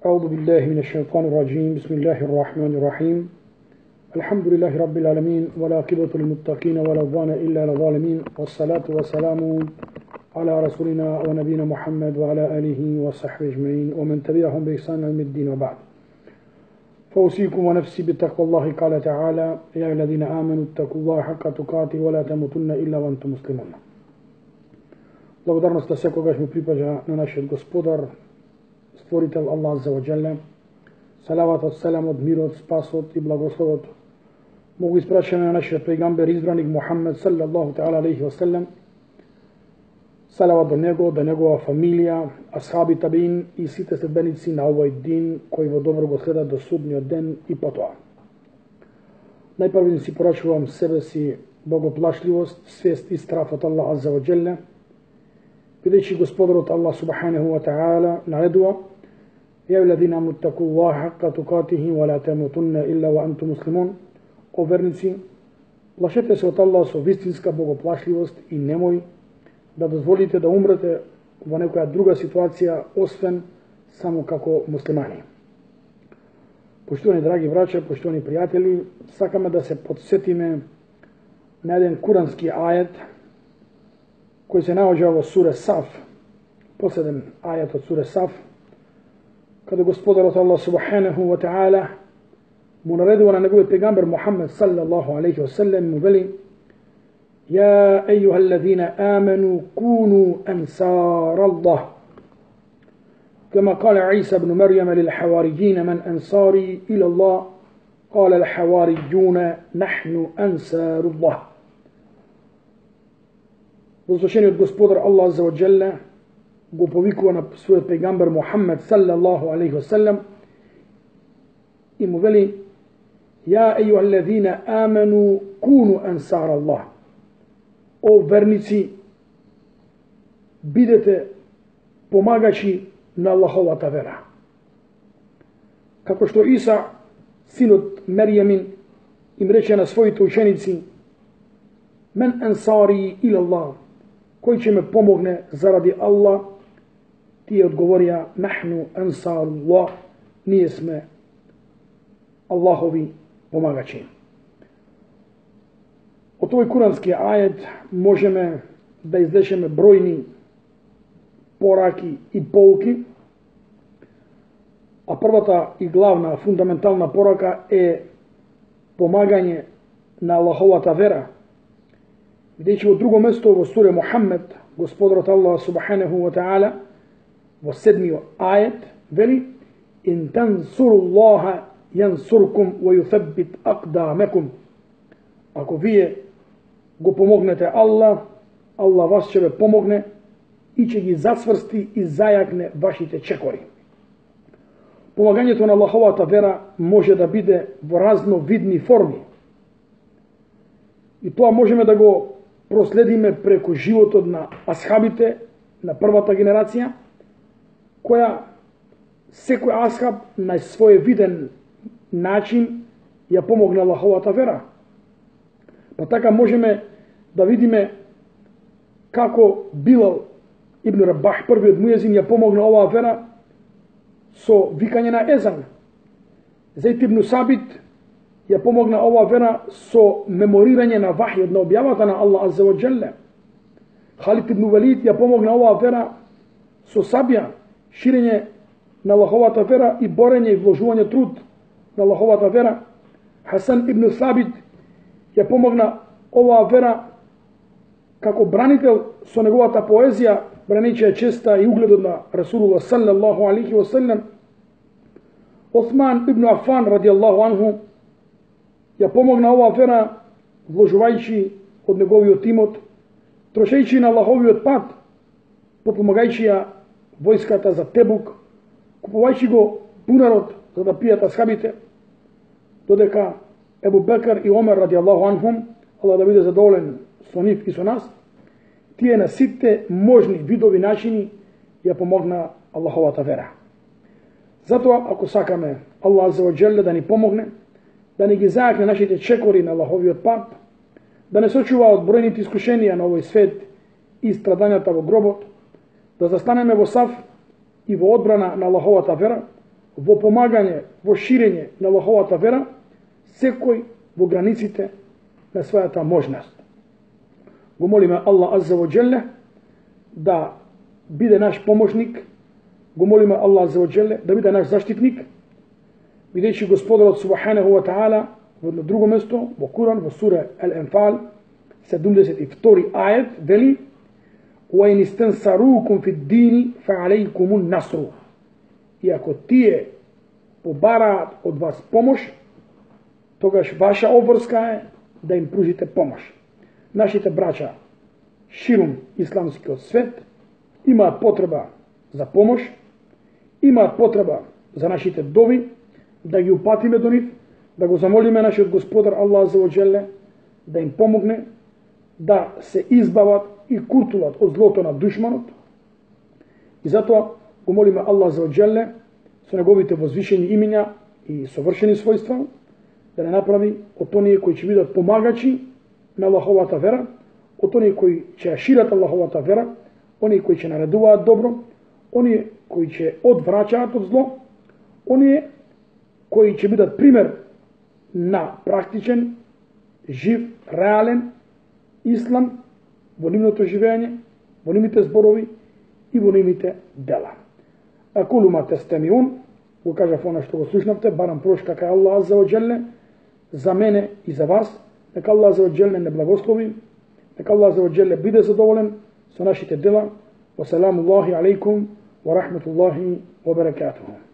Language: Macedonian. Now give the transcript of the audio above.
أعوذ بالله من الشيطان الرجيم بسم الله الرحمن الرحيم الحمد لله رب العالمين والعاقبة للمتقين ولا عدوان إلا على الظالمين والصلاة والسلام على رسولنا ونبينا محمد وعلى آله وصحبه أجمعين ومن تبعهم بإحسان إلى يوم الدين وبعد. فأوصيكم ونفسي بتقوى الله قال تعالى يا الذين آمنوا اتقوا الله حق تقاته ولا تموتن إلا وأنتم مسلمون. Благодарност на секогаш му припаѓа на нашиот Господар, Створител Аллах Азза ва Джале. Салаватот, селамот, мирот, спасот и благословот му го испрашаме на нашиот пејгамбер, избраник Мухаммед саллаллаху таала алейхи ва селем. Салават до него, до негова фамилија, асхаби табин и сите следбеници на овој дин кои во добро го следат до судниот ден и потоа. Најпрво си порачувам себе си богоплашливост, свест и страф од Аллах Азза ва Джале, бидејќи Господарот Аллах субханаху ва таала наредува: "Я аллазина аману ттакуллаха хакка туқатихи ва ла тамутунна илла ва антум муслимун." О верници, плашете се од Аллах со вистинска богоплашливост и немој да дозволите да умрете во некоја друга ситуација освен само како муслимани. Поштовани драги браќа, поштовани пријатели, сакаме да се подсетиме на еден курански ајет кој се наоѓа во суре Саф, последен ајет од суре Саф, каде Господарот Аллах субханаху ва таала му наредува на неговиот пејгамбер Мухаммед саллаллаху алейхи ва селем, му вели: "يا أيها الذين آمنوا كونوا أنصار الله كما قال عيسى بن مريم للحواريين من أنصاري إلى الله قال الحواريون نحن أنصار الله." Возвишениот Господар Аллах Азза ва Джале го повикува на својот пејгамбер Мухаммед саллаллаху алейхи ва селем и му вели: "يا أيها الذين آمنوا كونوا أنصار الله." О верници, бидете помагачи на Аллаховата вера. Како што Иса, синот Мерјемин, им рече на своите ученици: "Мен ансари ила Аллах", кој ќе ме помогне заради Аллах, тие одговорија: "Нахну ансаруллах", ние сме Аллахови помагачи. Од овој курански ајет можеме да извлечеме бројни пораки и поуки, а првата и главна фундаментална порака е помагање на Аллаховата вера, бидејќи во друго место во суре Мухаммед Господарот Аллах субханаху ва таала во 7 ајет вели: "Ин тансуруллаха јансуркум ва јутhabбит aqdamakum." Ако вие го помогнете Аллах, Аллах вас ќе ве помогне и ќе ги зацврсти и зајакне вашите чекори. Помагањето на Аллаховата вера може да биде во разновидни форми. И тоа можеме да го проследиме преку животот на асхабите, на првата генерација, која секој асхаб на свој виден начин ја помогна Аллаховата вера. Па така можеме да видиме како Билал ибн Рабах, првиот муезин, ја помогна оваа вера со викање на езан. Зейд ибн Сабит ја помогна оваа вера со меморирање на вахјот, на објавата на Аллах Азза ва Джале. Халид ибн Валид ја помогна оваа вера со сабја, ширење на Аллаховата вера и борење и вложување труд на Аллаховата вера. Хасан ибн Сабит ја помогна оваа вера како бранител со неговата поезија, бранејќи честа и угледот на Расулуллах саллаллаху алейхи ва селем. Осман ибн Афан радијаллаху анху ја помогна оваа вера вложувајќи од неговиот имот, трошејќи на Аллаховиот пат, подпомагајќи ја војската за Тебук, купувајќи го бунарот за да пијат асхабите, додека Ебу Бекар и Омер радијаллаху анхум, Аллах да биде задоволен со нив и со нас, тие на сите можни видови начини ја помогна Аллаховата вера. Затоа, ако сакаме Аллах Азза ва Джале да ни помогне, да ни ги зајакне нашите чекори на Аллаховиот пат, да не сочува од бројните искушенија на овој свет и страдањата во гробот, да застанеме во саф и во одбрана на Аллаховата вера, во помагање, во ширење на Аллаховата вера, секој во границите на својата можност. Го молиме Аллах Азза ва Джелле да биде наш помошник, го молиме Аллах Азза ва Джелле да биде наш заштитник, бидејќи Господарот Субханаху ва Таала во едно друго место, во Куран, во сура Ал-Анфал, 72 ајет, вели: وَإِنِ اسْتَنْصَرُوكُمْ فِي الدِّينِ فَعَلَيْكُمُ النَّصْرُ. И ако тие побараат од вас помош, тогаш ваша обврска е да им пружите помош. Нашите браќа ширум исламскиот свет имаат потреба за помош, имаат потреба за нашите дови, да ги упатиме до нив, да го замолиме нашиот Господар Аллах Азза ва Джелле да им помогне да се избават и куртулат од злото на душманот. И затоа го молиме Аллах Азза ва Джелле со неговите возвишени имиња и совршени својства да не направи од оние кои ќе бидат помагачи на Аллаховата вера, од оние кои ќе шират Аллаховата вера, оние кои ќе наредуваат добро, оние кои ќе одвраќаат од зло, оние кои ќе бидат пример на практичен, жив, реален ислам во нивното живење, во нивните зборови и во нивните дела. Акулу ма тестемиун, го кажав она што го слушнавте, барам прошка кај Аллах Азза ва Джелле, за мене и за вас. Нека Аллах Азза ва Джелле не благослови, нека Аллах Азза ва Джелле биде задоволен со нашите дела. Вассаламу алейкум ва рахметуллахи ва баракатуху.